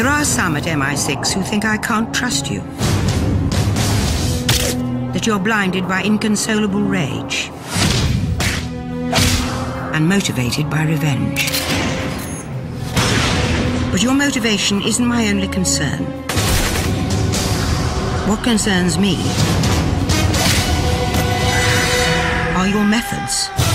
There are some at MI6 who think I can't trust you. That you're blinded by inconsolable rage. And motivated by revenge. But your motivation isn't my only concern. What concerns me are your methods.